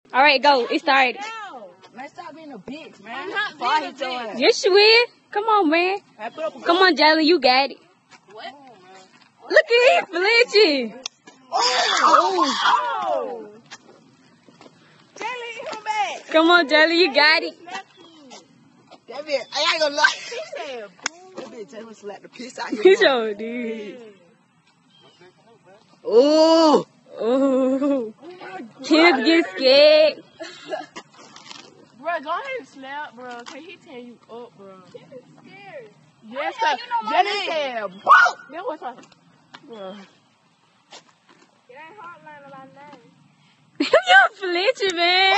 All right, go. It started. Man, stop being a bitch, man. I'm not being a bitch. Yes, you will. Come on, man. Come on, Jalen. You got it. What? Look at him flinching. Oh! Jalen, come back. Come on, Jalen. You got it. That bitch, I ain't gonna lie. He said, boom. That bitch Jalen slapped the piss out of He him. sure did. Oh! Oh. Kids get scared. Bro, go ahead and slap, bro. Cause he tear you up, bro. Kid is scared. Yes, sir. Jalen said, whoa! That was like, bro. It ain't hard learning my name. You flinching, man.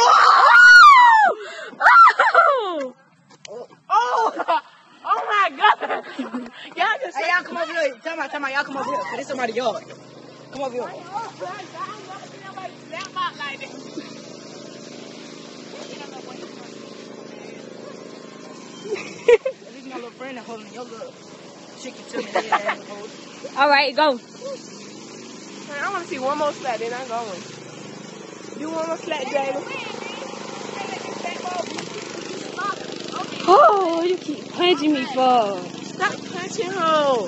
Oh! Oh! Oh my God! Y'all just Hey, y'all come over here. Tell me, y'all come over here. Cause this somebody's yard. Come over here. I ain't never seen nobody snap out like that. At least my little friend that holding your little chicken to me. All right, go. Man, I want to see one more slap, then I'm going. Do one more slap, Jalen. Oh, you keep punching me for. Stop punching her.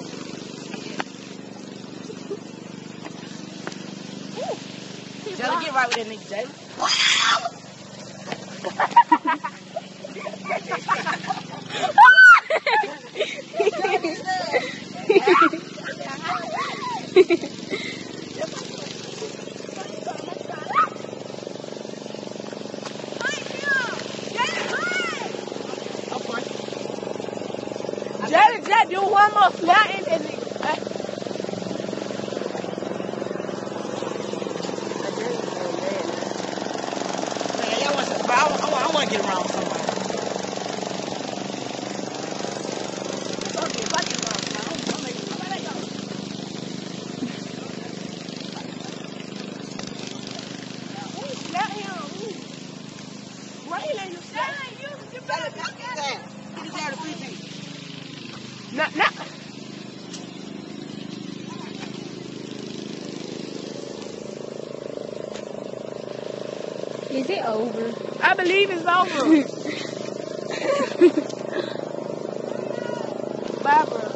Jalen, get right with that nigga, Jalen. Jalen, do one more slap and then I want to get around somebody. okay, if I get around, I'll make it. Let go. Ooh, slap him. Ooh. Raylan, you slap. You better knock his ass. Get his ass to 3 feet. Nah. Is it over? I believe it's over. Bye, bro.